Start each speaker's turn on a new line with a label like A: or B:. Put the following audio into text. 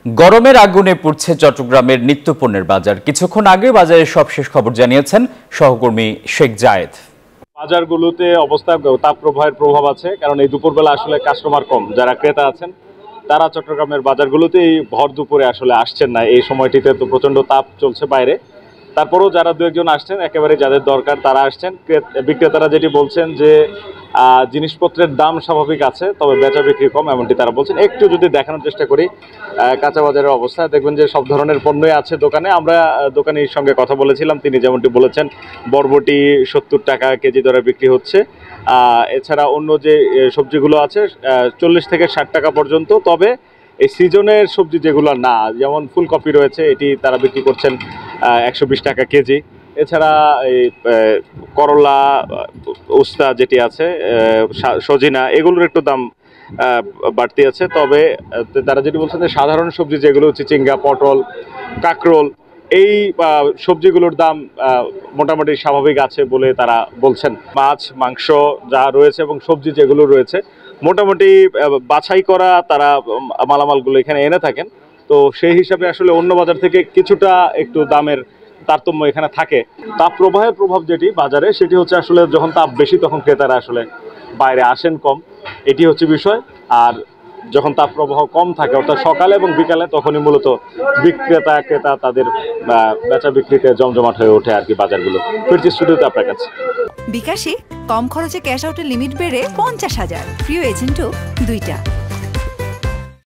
A: গরমের আগুনে পুড়ছে চট্টগ্রামের নিত্যপণ্যের বাজার। কিছুক্ষণ আগে বাজারের সবশেষ খবর জানিয়েছেন সহকর্মী শেখ জায়েদ।
B: বাজারগুলোতে অবস্থা তাপপ্রবাহের প্রভাব আছে, কারণ এই দুপুরবেলা আসলে কাস্টমার কম। যারা ক্রেতা আছেন তারা চট্টগ্রামের বাজারগুলোতেই ভর দুপুরে আসলে আসছেন না। এই সময়টিতে তো প্রচণ্ড তাপ চলছে বাইরে। তারপরেও যারা দু একজন আসছেন, একেবারে যাদের দরকার তারা আসছেন। বিক্রেতারা যেটি বলছেন যে জিনিসপত্রের দাম স্বাভাবিক আছে, তবে বেচা বিক্রি কম, এমনটি তারা বলছেন। একটু যদি দেখানোর চেষ্টা করি কাঁচা বাজারের অবস্থা, দেখবেন যে সব ধরনের পণ্যই আছে দোকানে। আমরা দোকানির সঙ্গে কথা বলেছিলাম, তিনি যেমনটি বলেছেন বরবটি 70 টাকা কেজি দরে বিক্রি হচ্ছে। এছাড়া অন্য যে সবজিগুলো আছে 40 থেকে 60 টাকা পর্যন্ত। তবে এই সিজনের সবজি যেগুলো না, যেমন ফুলকপি রয়েছে, এটি তারা বিক্রি করছেন 120 টাকা কেজি। এছাড়া এই করলা, উস্তা যেটি আছে, সজিনা, এগুলোর একটু দাম বাড়তি আছে। তবে তারা যেটি বলছেন যে সাধারণ সবজি যেগুলো হচ্ছে চিচিঙ্গা, পটল, কাঁকরোল, এই সবজিগুলোর দাম মোটামুটি স্বাভাবিক আছে বলে তারা বলছেন। মাছ, মাংস যা রয়েছে এবং সবজি যেগুলো রয়েছে মোটামুটি বাছাই করা তারা মালামালগুলো এখানে এনে থাকেন। তো সেই হিসাবে আসলে অন্য বাজার থেকে কিছুটা একটু দামের তারতম্য এখানে থাকে। তাপ প্রবাহের প্রভাব যেটি বাজারে, সেটি হচ্ছে আসলে যখন তাপ বেশি তখন ক্রেতারা আসলে বাইরে আসেন কম, এটি হচ্ছে বিষয়। আর যখন তাপ প্রবাহ কম থাকে, অর্থাৎ সকালে এবং বিকালে, তখনই মূলত বিক্রেতা ক্রেতা তাদের বেচা বিক্রিতে জমজমাট হয়ে ওঠে আর কি বাজারগুলো। ফিরছি স্টুডিওতে আপনার কাছে।
C: বিকাশে কম খরচে ক্যাশ আউটের লিমিট বেড়ে 50,000, প্রিয় এজেন্টও 2টা।